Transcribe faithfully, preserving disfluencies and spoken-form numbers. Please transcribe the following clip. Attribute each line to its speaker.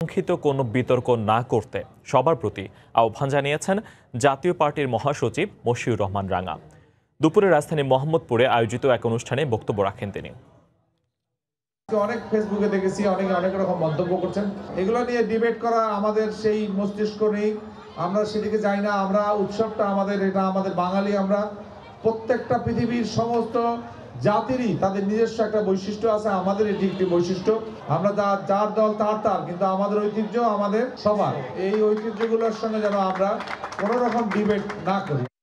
Speaker 1: অনাকাঙ্ক্ষিত কোনো বিতর্ক না করতে সবার প্রতি আহ্বান জানিয়েছেন জাতীয় পার্টির মহাসচিব মশিউর রহমান রাঙা। দুপুরে রাজধানী মোহাম্মদপুরে আয়োজিত এক অনুষ্ঠানে বক্তব্য রাখেন তিনি।
Speaker 2: অনেক ফেসবুকে দেখেছি অনেকে অনেক রকম মন্তব্য করছেন, এগুলো নিয়ে ডিবেট করা আমাদের সেই মস্তিষ্ক নেই, আমরা সেদিকে যাই না। আমরা উৎসবটা আমাদের, এটা আমাদের বাঙালি, আমরা প্রত্যেকটা পৃথিবীর সমস্ত জাতিরই তাদের নিজস্ব একটা বৈশিষ্ট্য আছে, আমাদের এটি একটি বৈশিষ্ট্য। আমরা যা যার দল তার তার, কিন্তু আমাদের ঐতিহ্য আমাদের সবার। এই ঐতিহ্যগুলোর সঙ্গে যেন আমরা কোনো রকম ডিবেট না করি।